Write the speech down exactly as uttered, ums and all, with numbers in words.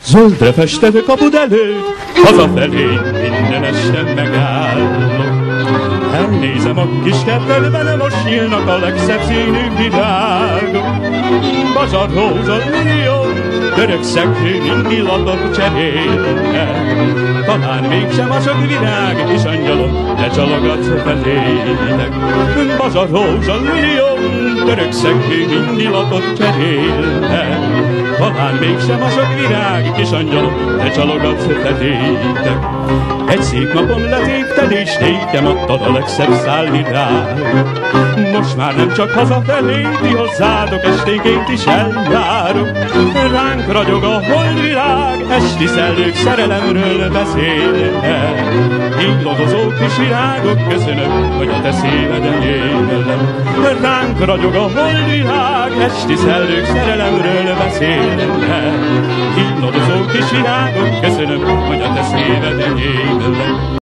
Zöldre festett kapud előtt, hazafelé minden este megállok. Elnézem a kis kertedben, most nyílnak a legszebb színű virágok. Bazsarrózsa, lilió, török szekrény, illatot cserélnek. Talán mégsem a sok virág, kis angyalom, ne csalogatsz felétek. Bazsarrózsa, lilió, török szekrény, illatot cserélnek. Talán mégsem a sok virág, kis angyalom, ne csalogatsz felétek. Egy szép napon letépted és nékem adtad a legszebb szálvirág. Most már nem csak hazafelé, ti hozzátok esténként is eljárok. Ránk ragyog a holdvilág, esti szellők szerelemről beszélnek. Illodozó kis virágok, köszönöm, hogy a te szíveden élem. Ránk ragyog a holdvilág, esti szellők szerelemről beszélnek. Illodozó kis virágok, köszönöm, hogy a te szíveden élem.